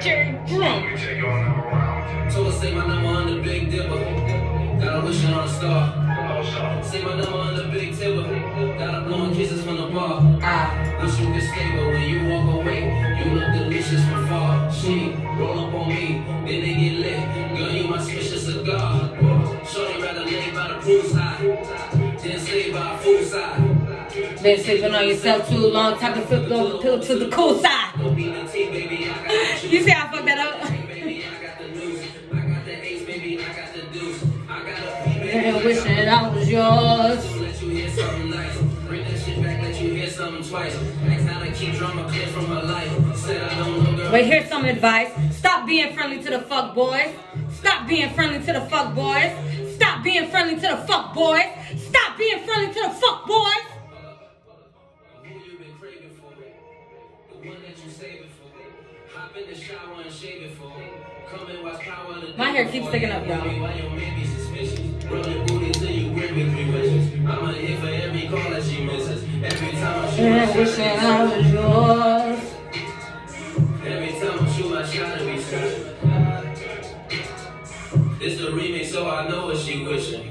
Jerry Brown. So say my number on the Big Dipper. Got a wishing on a star. Say my number on the Big Tipper. Got a blowing kisses from the bar. Wish you could stay, but when you walk away, you look delicious from far. She roll up on me, then they get lit. Girl, you my special cigar. Shorty rather lay by the poolside than stay by a fool side. Been sleeping on yourself too long. Time to flip the pill to the cool side. You see how I fucked that up? And wishing I was yours. But here's some advice. Stop being friendly to the fuck boys. Stop being friendly to the fuck boys. Stop being friendly to the fuck boys. Stop being friendly to the fuck boys. My hair keeps sticking up, y'all. And wishing I was yours. Every time I shoot my shot to be special. It's the remix, so I know what she wishing.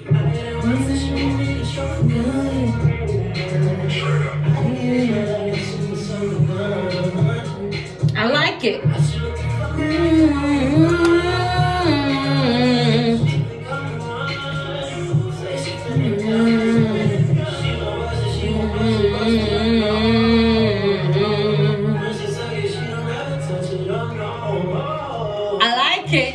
I like it. I like it.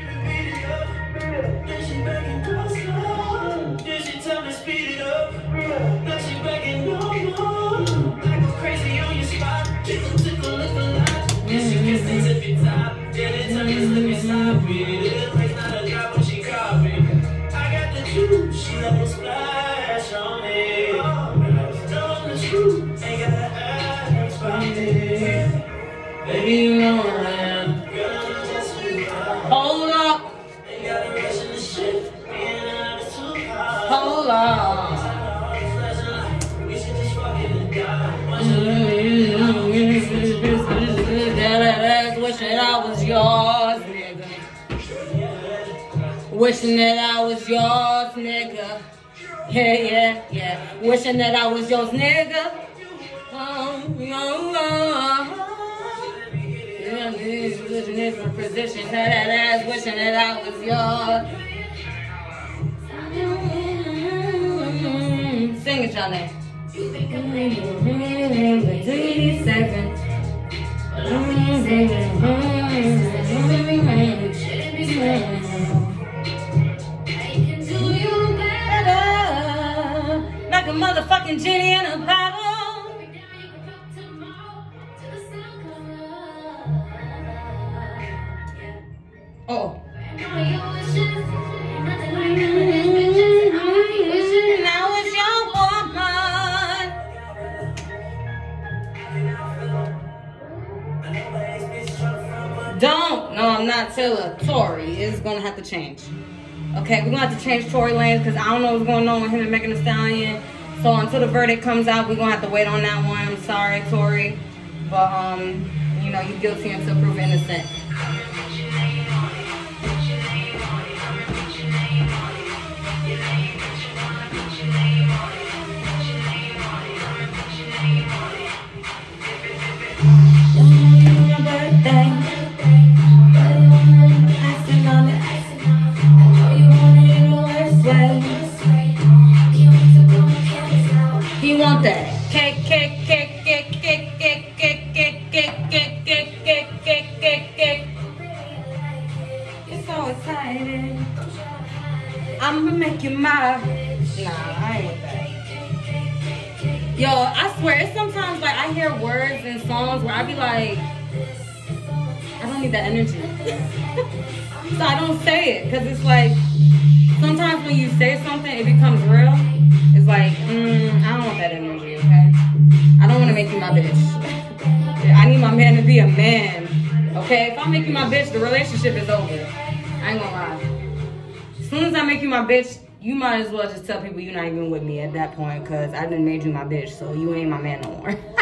Hold up. Hold up. Wishing I was yours, nigga. Wishing that I was yours, nigga. Yeah. Wishing that I was yours, nigga. Different position, that ass, wishing that I was yours. Sing it, y'all name. Do you need seconds? Like a motherfucking genie in a bottle. Oh. Now it's your woman. Don't. No, I'm not Taylor. Tory is gonna have to change. Okay, we're gonna have to change Tory Lanez because I don't know what's going on with him and Megan Thee Stallion. So until the verdict comes out, we're gonna have to wait on that one. I'm sorry, Tory, but you know, you're guilty until proven innocent. He want that cake. You're so excited. I'ma make you mine. Nah, I ain't with that. Yo, I swear, it's sometimes like I hear words in songs where I be like, I don't need that energy. So I don't say it, because it's like, sometimes when you say something, it becomes real. It's like, I don't want that energy, okay? I don't want to make you my bitch. I need my man to be a man, okay? If I make you my bitch, the relationship is over. I ain't gonna lie. As soon as I make you my bitch, you might as well just tell people you're not even with me at that point, because I done made you my bitch, so you ain't my man no more.